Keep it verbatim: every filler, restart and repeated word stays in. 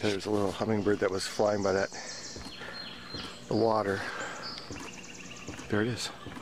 There's a little hummingbird that was flying by that the water. There it is.